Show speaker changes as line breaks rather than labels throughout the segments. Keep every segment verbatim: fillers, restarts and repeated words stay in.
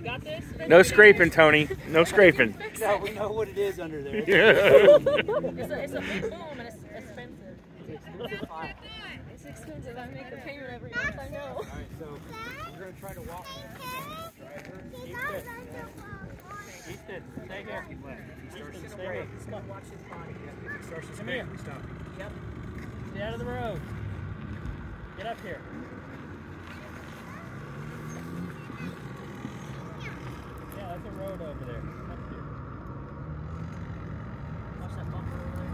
You got this?
No scraping, Tony. No scraping.
No, we know what it is under there.
It's a, it's a big boom and it's expensive. It's expensive. I make a payment every month. I know.
All right, so we're going to try to walk. Easton, Easton, stay here. Easton, stay here.
Stop watching his body.
If it starts to scrape, we stop.
Yep. Get out of the road. Get up here. Yeah, that's a road over there. Up here. Watch that bumper over there.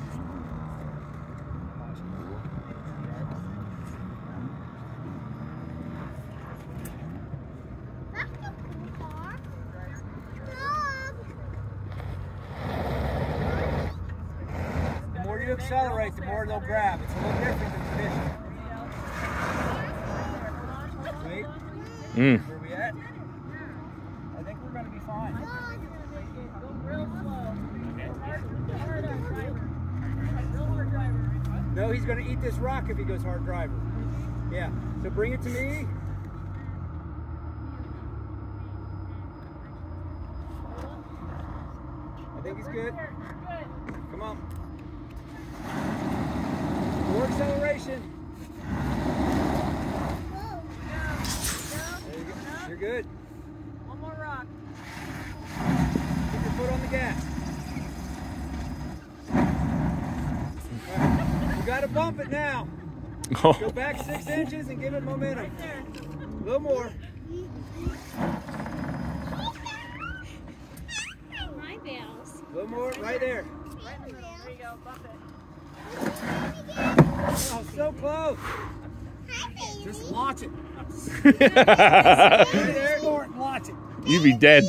The more you accelerate, the more they'll grab. It's a little different than traditional. Wait.
Mm.
Where are we at? I think we're going to be fine.
Go real slow. Hard on driver. Real hard driver.
No, he's going to eat this rock if he goes hard driver. Yeah. So bring it to me. I think he's good. Come on. More acceleration. There you go. You're good.
One more rock.
Keep your foot on the gas. Right. You got to bump it now.
Oh.
Go back six inches and give it momentum.
Right there.
A little more.
My bells.
A little more. Right there.
Right in the middle. There you go. Bump it.
Oh, so close.
Just launch it.
Right there.
Launch it.
You'd be dead.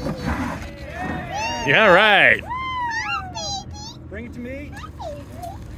Yeah, right.
Bring it to me.